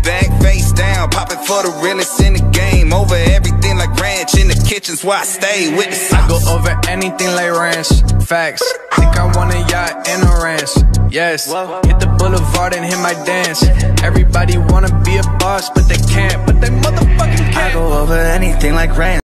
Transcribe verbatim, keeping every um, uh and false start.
back, face down, popping for the realest in the game. Over everything like ranch, in the kitchen's where I stay with the sauce. I go over anything like ranch, facts. Think I want a yacht and a ranch, yes. Hit the boulevard and hit my dance. Everybody wanna be a boss, but they can't, but they motherfucking can't. I go over anything like ranch.